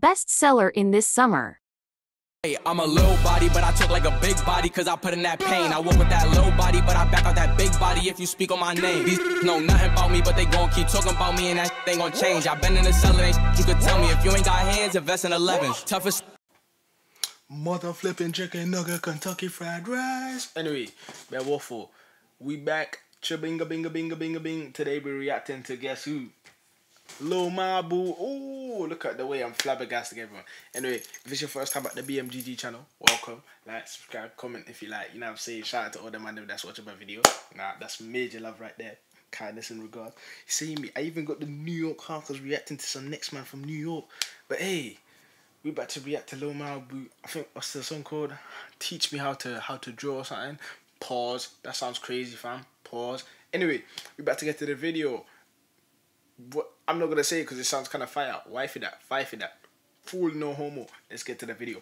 bestseller in this summer. Hey, I'm a little body, but I took like a big body, cause I put in that pain. I walk with that little body, but I back out that big body if you speak on my name. These know nothing about me, but they gon' keep talking about me, and that ain't gon' change. I been in the cellar, you could tell me if you ain't got hands, invest in 11s. Toughest mother flipping chicken nugget, Kentucky fried rice. Anyway, man, waffle. We back. Chabinga binga binga binga bing. Today we're reacting to guess who? Lil Mabu. Oh, look at the way I'm flabbergasting everyone. Anyway, if it's your first time at the BMGG channel, welcome. Like, subscribe, comment if you like. You know what I'm saying? Shout out to all the man that's watching my video. Nah, that's major love right there. Kindness and regard. You see me? I even got the New York Hawkers reacting to some next man from New York. But hey, we about to react to Lil Mabu. I think what's the song called? Teach me how to draw or something. Pause. That sounds crazy, fam. Pause. Anyway, we about to get to the video. What I'm not gonna say because it sounds kind of fire. Wifey that, fifey that. Fool no homo. Let's get to the video.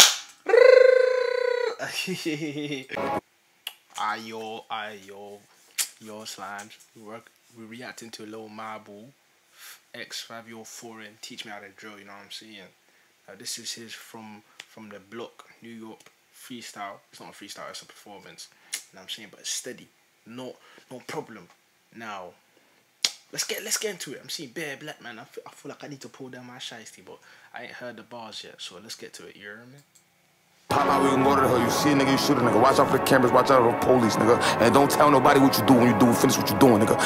Yo slimes. We reacting to Lil Mabu, ex Fivio foreign. Teach me how to draw. You know what I'm saying? This is his from the block, New York freestyle. It's not a freestyle, it's a performance. You know what I'm saying? But it's steady. No problem. Now, let's get into it. I'm seeing bare black man. I feel like I need to pull down my shiesty, but I ain't heard the bars yet. So let's get to it. You hear me? Pop out, we can go to the hell. You see a nigga, you shoot a nigga. Watch out for the cameras, watch out for the police, nigga. And don't tell nobody what you do when you do. Finish what you doing, nigga.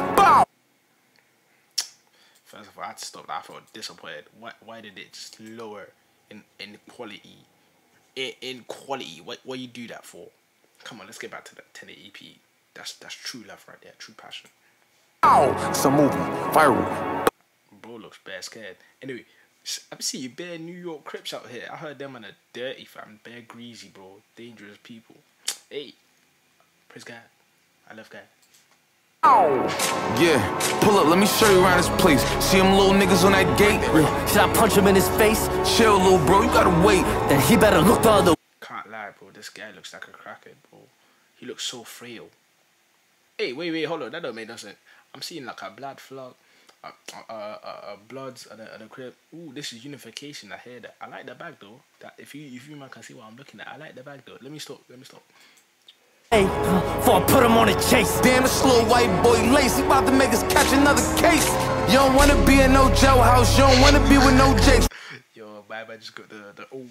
First of all, I had to stop that. I felt disappointed. Why did it just lower in quality? In quality, what you do that for? Come on, let's get back to the EP. That's true love right there, true passion. Ow! It's a movie, viral. Bro looks bare scared. Anyway, I see you bare New York Crips out here. I heard them on a dirty fam, bare greasy, bro, dangerous people. Hey, praise God. I love God. Yeah, pull up, let me show you around this place. See them little niggas on that gate? Yeah. Should I punch him in his face? Chill, little bro, you gotta wait. Then he better look the other way. Can't lie, bro, this guy looks like a crackhead, bro. He looks so frail. Hey, wait, hold on, that don't make no sense. I'm seeing like a blood flood, bloods and a crib. Ooh, this is unification, I hear that. I like the bag though. That if you man can see what I'm looking at, I like the bag though. Let me stop. Hey, before I put him on a chase. Damn, this little white boy lace, he about to make us catch another case. You don't wanna be in no jailhouse, you don't wanna be with no jakes. Yo, I just got the oh.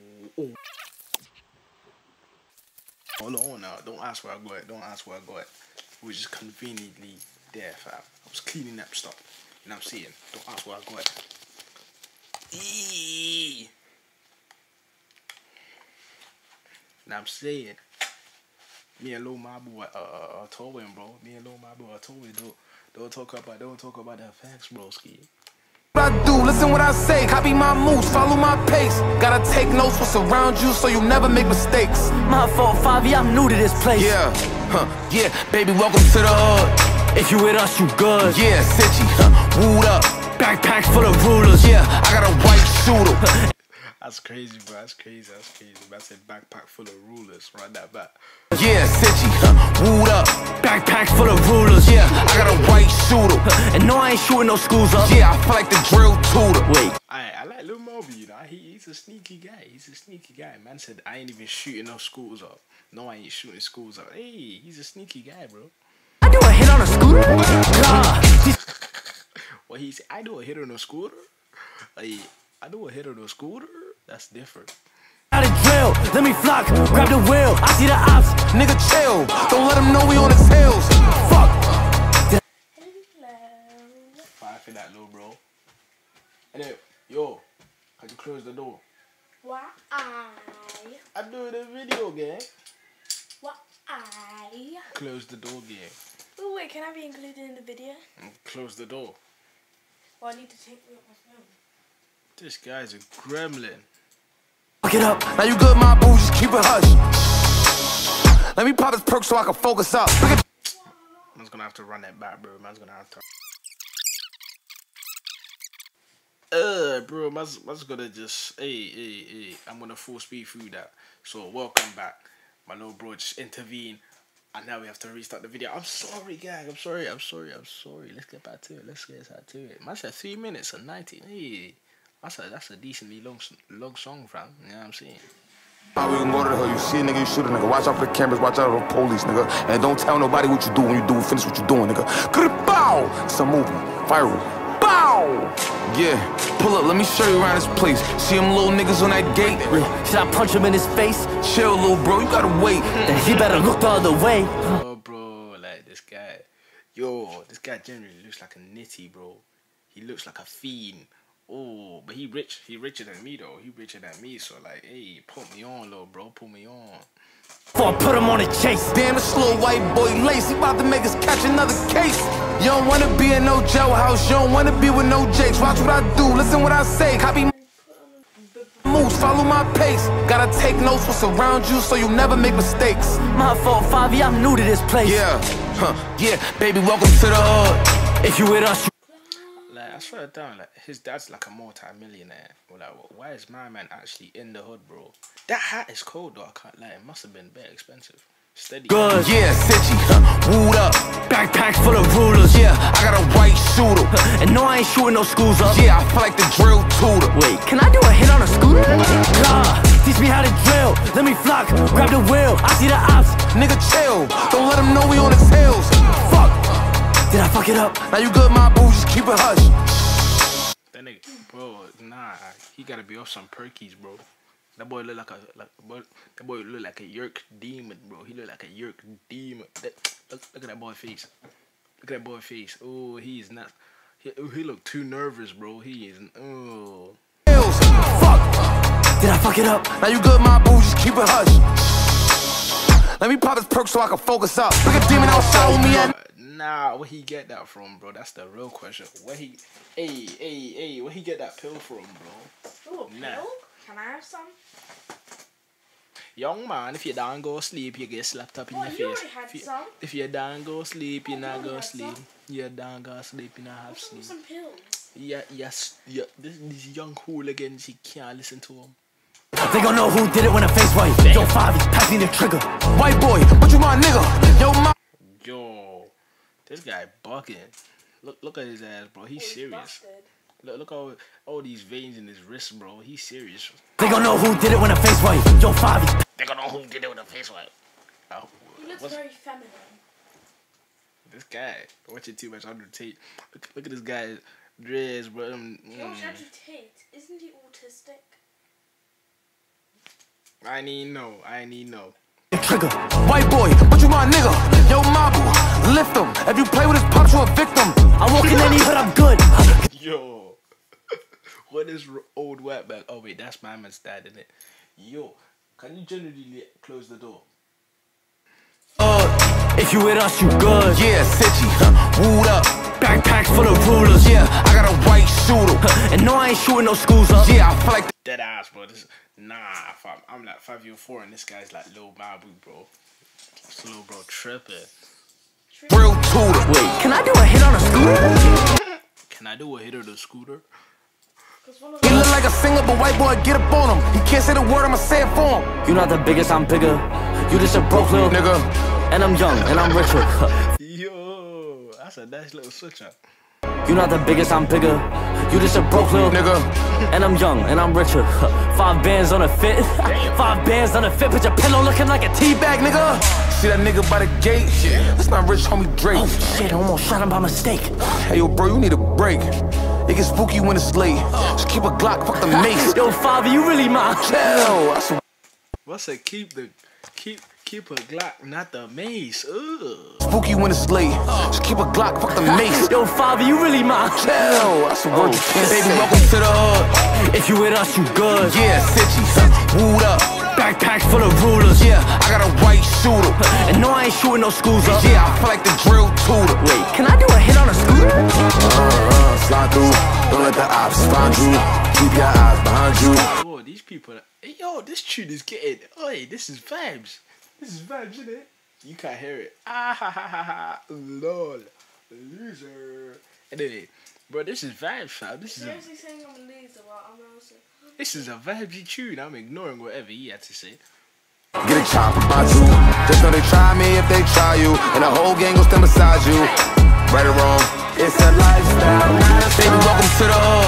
Hold on now, don't ask where I got it, We were just conveniently there, fam. I was cleaning up stuff. You know what I'm saying? Don't ask where I got it. Eee. Now I'm saying, me and Lil Mabu are towing, bro. Me and Lil Mabu are towing. Don't talk about the facts, broski. What I do, listen what I say, copy my moves, follow my pace. Gotta take notes what's around you so you never make mistakes. My fault, Fivio, I'm new to this place. Yeah, yeah, baby, welcome to the hood. If you with us, you good. Yeah, Sitchy, wooed up. Backpacks full of rulers. Yeah, I got a white shooter. That's crazy, bro. That's crazy. I said backpack full of rulers. Run that back. Yeah, Sitchy, wooed up. Backpacks full of rulers. Yeah, I got a white shooter. And no, I ain't shooting no schools up. Yeah, I feel like the drill tutor. Wait. I like Lil Mabu, you know. He's a sneaky guy. Man said, I ain't even shooting no schools up. No, I ain't shooting schools up. Hey, he's a sneaky guy, bro. I do a hit on a scooter? What he said, I do a hit on a scooter? Hey, I do a hit on a scooter? That's different. Out of drill, let me flock, grab the wheel. I see the ops. Nigga, chill. Don't let him know we on his heels. Fuck. Fire for that, little bro. Anyway, yo, can you close the door? Why? I'm doing a video, gang. Why? Close the door, gang. Oh, wait, can I be included in the video? Close the door. Well, I need to take me off my phone. This guy's a gremlin. Fuck it up. Now you good, my boo, just keep it hush. Let me pop this perk so I can focus up. Man's gonna have to run that back, bro. Man's gonna have to. Bro, man's gonna just, hey, I'm gonna full speed through that. So, welcome back. My little bro just intervened. And now we have to restart the video. I'm sorry, gang. I'm sorry. Let's get back to it. Man said 3 minutes and 19. Hey, That's a decently long song, fam. You know what I'm saying? We can go to the hood. You see a nigga, you shoot a nigga. Watch out for the cameras, watch out for the police, nigga. And don't tell nobody what you do when you do. Finish what you doing, nigga. Bow! It's a movie. Viral. Bow! Yeah. Pull up, let me show you around this place. See them little niggas on that gate? Should I punch him in his face? Chill, little bro. You gotta wait. Then he better look the other way. Oh, bro, like this guy. Yo, this guy generally looks like a nitty, bro. He looks like a fiend. Oh, but he richer than me though. He richer than me, so like, hey, put me on, little bro, put me on. Before I put him on a chase. Damn, this little white boy lace. He about to make us catch another case. You don't wanna be in no jailhouse. You don't wanna be with no jakes. Watch what I do, listen what I say. Copy moves, follow my pace. Gotta take notes what's around you so you never make mistakes. My fault, Fivio, I'm new to this place. Yeah, yeah, baby, welcome to the hood. If you with us, Like, I swear down, like, his dad's like a multi-millionaire. Or like, why is my man actually in the hood, bro? That hat is cold, though, I can't lie. It must have been very expensive. Steady. good. Yeah, City, wooed up. Backpacks full of rulers. Yeah, I got a white shooter. And no, I ain't shooting no schools up. Yeah, I feel like the drill tutor. Wait, can I do a hit on a scooter? Nah, teach me how to drill. Let me flock, grab the wheel. I see the ops. Nigga, chill. Don't let him know we on his heels. Fuck. Did I fuck it up? Now you good, my boo, just keep it hush. That nigga, bro, nah, he gotta be off some perkies, bro. That boy look like a yerk demon, bro. He look like a yerk demon. Look at that boy face. Look at that boy face. Oh, he's not. He look too nervous, bro. He is. Oh. Fuck. Did I fuck it up? Now you good, my boo, just keep it hush. Let me pop this perk so I can focus up. Look at demon outside with me at. Nah, where he get that from, bro? That's the real question. Where he, hey, where he get that pill from, bro? Oh, a Nah. pill? Can I have some? Young man, if you don't go sleep, you get slapped up in your You face. already had some. If you don't go sleep, you not already go had sleep. some. You don't go sleep, you not have What's sleep. some pills? Yeah. This young hooligans, you can't listen to him. They gon' know who did it when I face white. Yo, Fivio, pass me the trigger. White boy, but you my nigga. Yo, my. Yo, this guy bugging. Look at his ass, bro. He's serious. Busted. Look all these veins in his wrist, bro. He's serious. They gon' know who did it when I face white. Yo, Fivio. They gonna know who did it with a face wipe. Oh, He looks what's very feminine. this guy? Watching too much Andrew Tate. Look at this guy's dress, bro. Gosh, Andrew Tate, isn't he autistic? I need no. Trigger. White boy, but you my nigga. Yo, Mabu, lift him. If you play with his pops, you a victim. I walk in any hood, I'm good. Yo, what is old white back? Oh wait, that's my man's dad, isn't it? Yo, can you generally close the door? If you with us, you good. Yeah, City, wooed up. Backpacks full of rulers. Yeah, I got a white shooter. And no, I ain't shooting no schools up. Yeah, I feel like Dead ass, bro. Fam. I'm like Fivio 4 and this guy's like Lil Mabu, bro. This little bro tripping. the real tutor. Wait, can I do a hit on a scooter? Can I do a hit of the scooter? He look like a singer, but white boy, get up on him. He can't say the word, I'ma say it for him. You not the biggest, I'm bigger. You just a broke little Nigga, and I'm young and I'm richer. Yo, that's a nice little switcher. You not the biggest, I'm bigger. You just a broke little nigga. and I'm young and I'm richer. 5 bands on a fit. 5 bands on a fit. Put your pillow looking like a tea bag, nigga. See that nigga by the gate? That's not rich homie Drake. Oh shit, I almost shot him by mistake. Hey yo, bro, you need a break. It gets spooky when it's late. Just keep a Glock, fuck the mace. Yo, Fivio, you really mine. Hell, that's a What's it? Keep a Glock, not the mace. Ugh. spooky when it's late. Just keep a Glock, fuck the mace. Yo, Fivio, you really mine. Hell, that's a word you can't say. Baby, welcome to the hood. If you with us, you good. Yeah, City, wooed up. Backpacks full of rulers. Yeah, I got a white shooter. And no, I ain't shooting no schools up. Yeah, I feel like the drill tutor. Wait, can I do a hit on a scooter? Slide through. Don't let the ops find you. Keep your eyes behind you. Oh, these people. Hey, yo, this tune is getting. Oi, this is vibes. This is vibes, isn't it? You can't hear it. Ah ha ha ha ha. Lol. Loser. Anyway, bro, this is vibes, fam. This is a, Seriously saying I'm a loser, well, I'm also... this is a vibey tune. I'm ignoring whatever he had to say. Get a chopper by 2. Just know they try me if they try you. And the whole gang will stand beside you. Right or wrong, it's a lifestyle. Baby, welcome to the hood.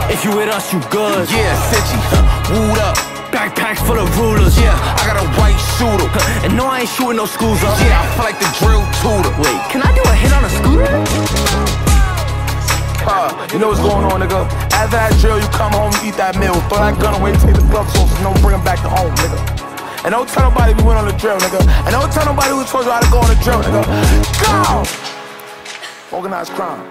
If you with us, you good. Yeah, Cincy, wooed up. Backpacks full of rulers. Yeah, I got a white shooter. And no, I ain't shooting no schools up. Yeah, I feel like the drill tutor. Wait, can I do a hit on a scooter? You know what's going on, nigga? After that drill, you come home, you eat that meal. Throw that gun away, take the gloves off, and don't bring them back to home, nigga. And don't tell nobody we went on the drill, nigga. And don't tell nobody we told you how to go on the drill, nigga. Go! Organized crime.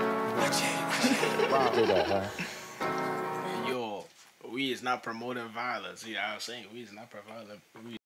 Yo, we is not promoting violence. You know what I'm saying? We is not promoting.